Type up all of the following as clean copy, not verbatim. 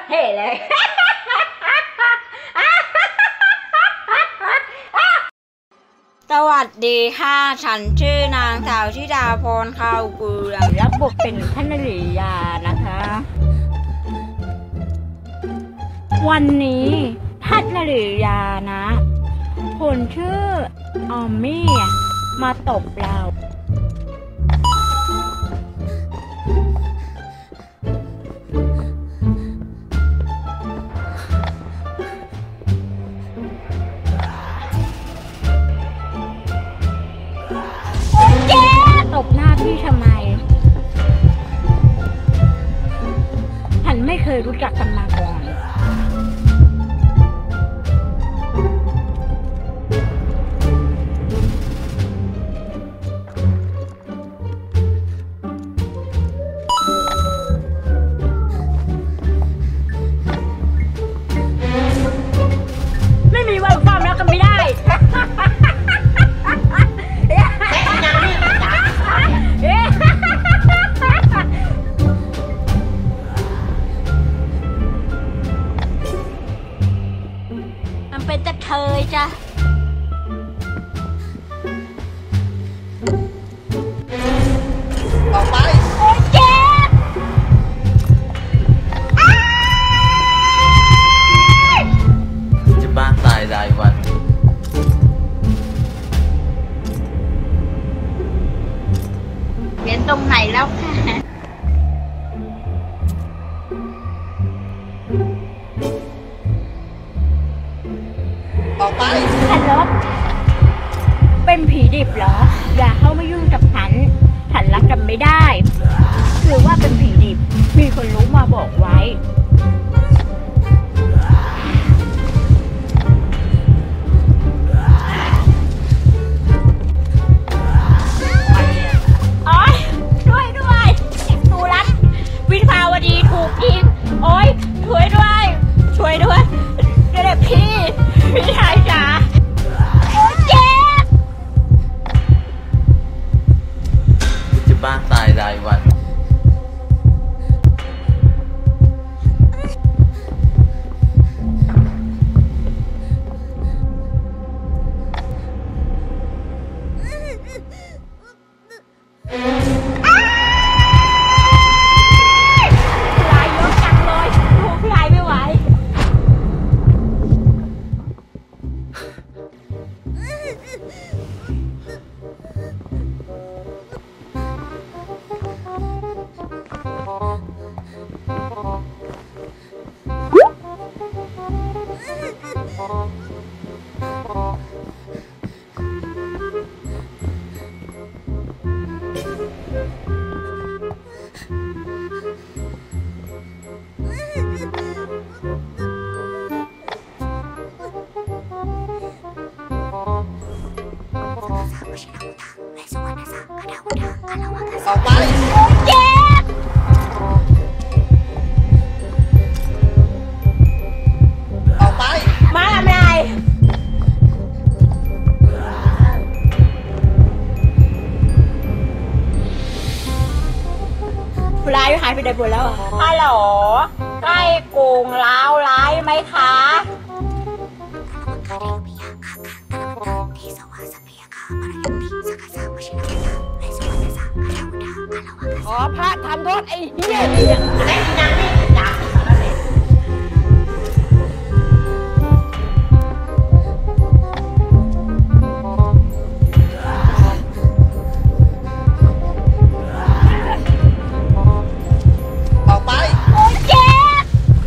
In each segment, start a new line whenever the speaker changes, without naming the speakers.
เท่เลยสวัสดีค่ะฉันชื่อนางสาวธิดาพรข้าวเกลือรับบทเป็นท่านหลียานะคะวันนี้ท่านหลียานะคนชื่อออมมี่มาตบเราตบหน้าพี่ทำไมฉันไม่เคยรู้จักกันมาก่อนไม่มีวันความรักกันไม่ได้เป็นตะเคยจ้ะ
ออกไป
โอ้ยเจ็บ
จะบ้าตายรายวัน
เรียนตรงไหนแล้วค่ะ
ออกไป
ฮัลโหลเป็นผีดิบเหรออย่าเข้ามายุ่งกับฉันรักกันไม่ได้คือว่าเป็นผีดิบมีคนรู้มาบอกไว้โอ๊ยด้วยตูรัตวิภาวดีถูกยิงโอ๊ยช่วยด้วยเด็กพี่ชายจ๋าโอ๊ยเจ็บ
จะบ้าตายรายวันออกไป
เจ็บ
ออกไป
มาทำไรร้ายหายไปไหนหมดแล้วฮัลโหลใกล้โกงล้าวร้ายไหมคะขอพระทำโทษไอ้เหี้ยนี่ไอ้นางนี่จับ
ออกไป
โอ้ยเจ็บ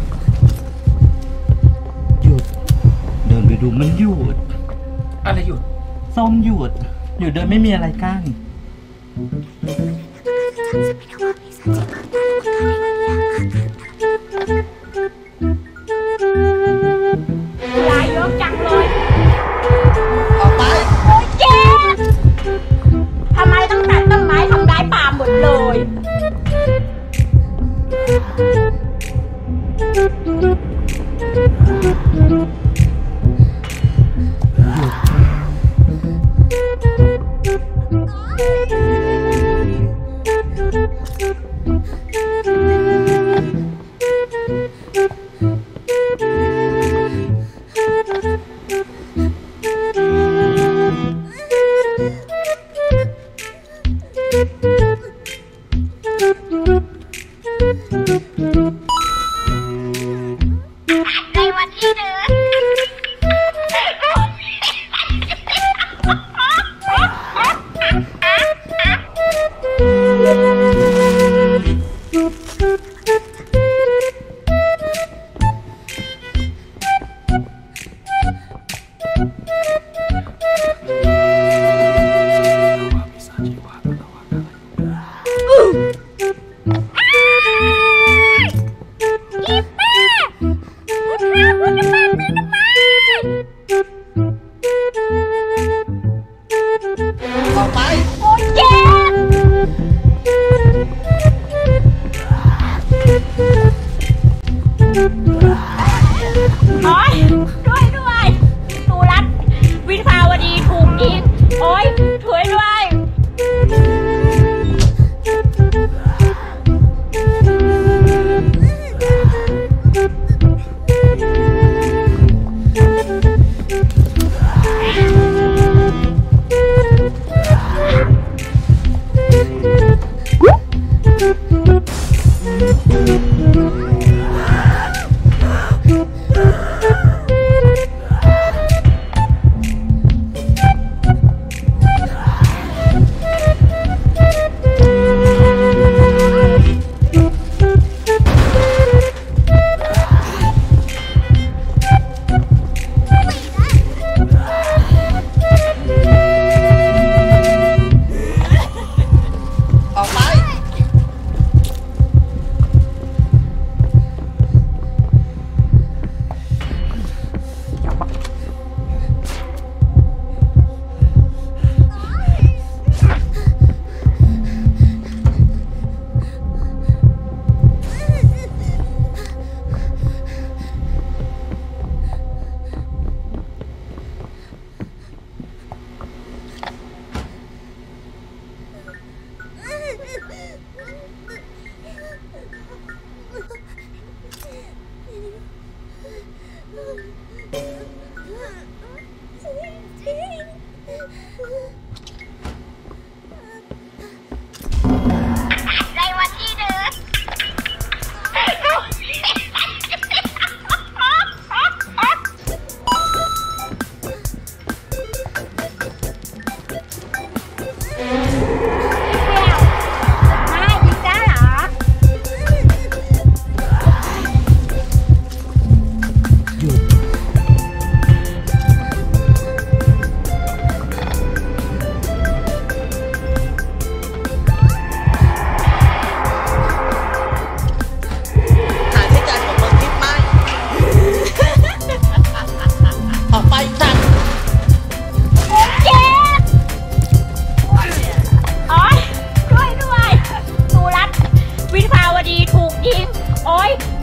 หยุดเดินไปดูมันหยุด
อะไรหยุด
ส้มหยุดเดินไม่มีอะไรกั้น
ลายเยอะจังเลย
ออกไป
โอ้ยเจ็บทำไมต้องตัดต้นไม้ทำร้ายป่าหมดเลย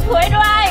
ช่วยด้วย